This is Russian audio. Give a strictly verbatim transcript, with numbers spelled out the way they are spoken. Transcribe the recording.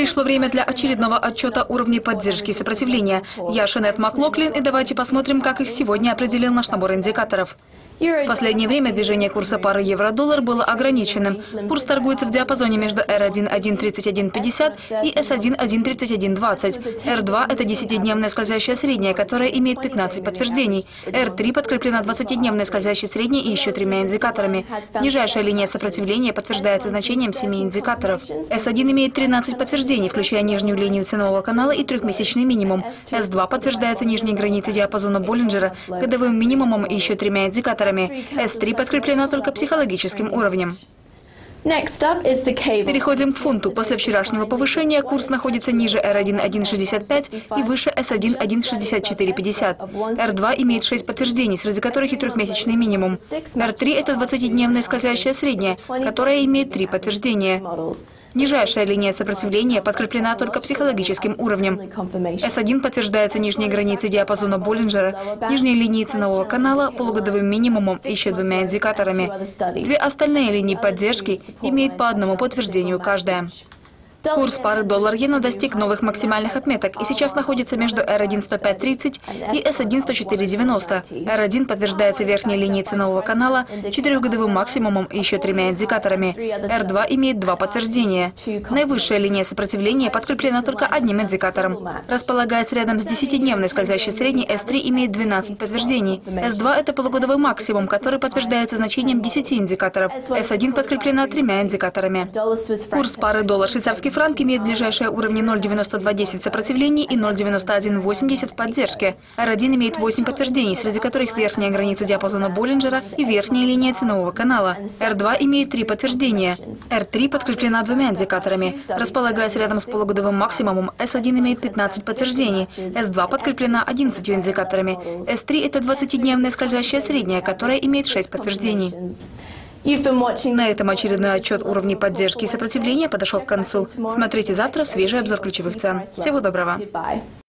Пришло время для очередного отчета уровней поддержки и сопротивления. Я Шанет Маклоклин, и давайте посмотрим, как их сегодня определил наш набор индикаторов. В последнее время движение курса пары евро-доллар было ограниченным. Курс торгуется в диапазоне между эр один — один тридцать один пятьдесят и эс один — один тридцать один двадцать. эр два – это десятидневная скользящая средняя, которая имеет пятнадцать подтверждений. эр три подкреплена двадцатидневной скользящей средней и еще тремя индикаторами. Нижайшая линия сопротивления подтверждается значением семи индикаторов. эс один имеет тринадцать подтверждений, включая нижнюю линию ценового канала и трехмесячный минимум. эс два подтверждается нижней границей диапазона Боллинджера, годовым минимумом и еще тремя индикаторами. эс три подкреплена только психологическим уровнем. Переходим к фунту. После вчерашнего повышения курс находится ниже эр один — один шестьдесят пять и выше эс один — один шестьдесят четыре пятьдесят. эр два имеет шесть подтверждений, среди которых и трехмесячный минимум. эр три – это двадцатидневная скользящая средняя, которая имеет три подтверждения. Нижайшая линия сопротивления подкреплена только психологическим уровнем. эс один подтверждается нижней границей диапазона Боллинджера, нижней линией ценового канала, полугодовым минимумом и еще двумя индикаторами. Две остальные линии поддержки имеет по одному подтверждению каждая. Курс пары доллар-иена достиг новых максимальных отметок и сейчас находится между эр один — сто пять тридцать и эс один — сто четыре девяносто. эр один подтверждается верхней линией ценового канала, четырехгодовым максимумом и еще тремя индикаторами. эр два имеет два подтверждения. Наивысшая линия сопротивления подкреплена только одним индикатором. Располагаясь рядом с десятидневной скользящей средней, эс три имеет двенадцать подтверждений. эс два – это полугодовый максимум, который подтверждается значением десяти индикаторов. эс один подкреплена тремя индикаторами. Курс пары доллар-швейцарский франк имеет ближайшие уровни ноль девяносто два десять сопротивлений и ноль девяносто один восемьдесят в поддержке. эр один имеет восемь подтверждений, среди которых верхняя граница диапазона Боллинджера и верхняя линия ценового канала. эр два имеет три подтверждения. эр три подкреплена двумя индикаторами. Располагаясь рядом с полугодовым максимумом, эс один имеет пятнадцать подтверждений. эс два подкреплена одиннадцатью индикаторами. эс три – это двадцатидневная скользящая средняя, которая имеет шесть подтверждений. На этом очередной отчет уровней поддержки и сопротивления подошел к концу. Смотрите завтра свежий обзор ключевых цен. Всего доброго.